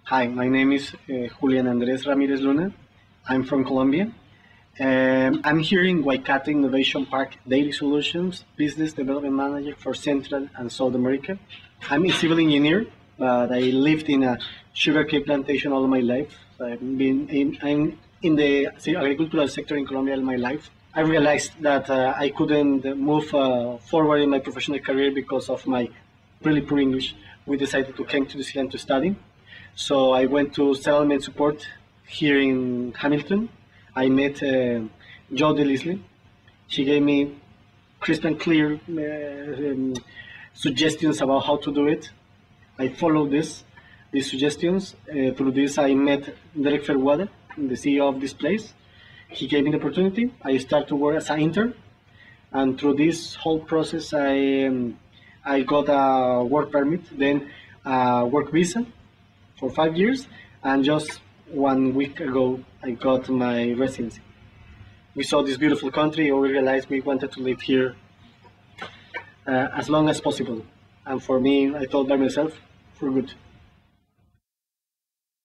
Hi, my name is Julian Ramirez-Luna. I'm from Colombia. I'm here in Waikata Innovation Park Daily Solutions, Business Development Manager for Central and South America. I'm a civil engineer, but I lived in a sugarcane plantation all my life. I'm in the agricultural sector in Colombia all my life. I realized that I couldn't move forward in my professional career because of my really poor English. We decided to come to the city to study. So I went to settlement support here in Hamilton. I met Joe DeLisle. She gave me crystal clear suggestions about how to do it. I followed these suggestions. Through this, I met Derek Fairweather, the CEO of this place. He gave me the opportunity. I started to work as an intern, and through this whole process, I got a work permit, then a work visa for 5 years, and just 1 week ago, I got my residency. We saw this beautiful country, and we realized we wanted to live here as long as possible. And for me, I thought by myself, for good.